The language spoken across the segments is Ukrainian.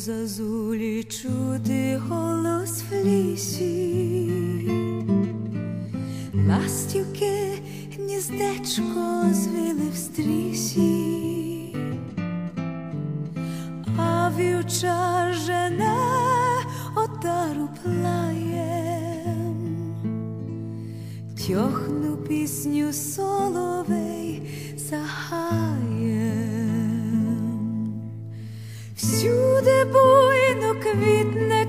зазулі чути голос в лісі, ластівки гніздечко звили в стрісі, а вівчар жене отару плаєм, тьохну пісню соловей за гаєм. Всюди буйно квітне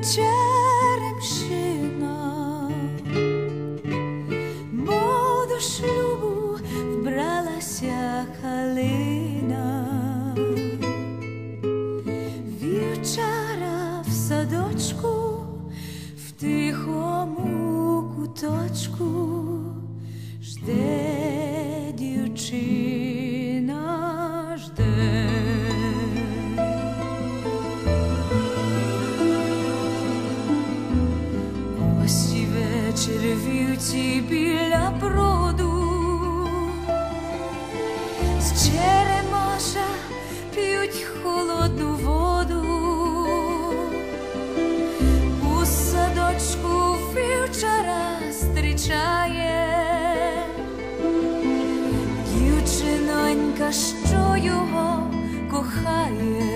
черемшина, мов до шлюбу вбралася калина. Вівчара в садочку, в тихому куточку жде дівчина, жде. Ось і вечір вівці біля броду, з черемоша п'ють холодну воду. У садочку вівчара зустрічає дівчинонька, що його кохає.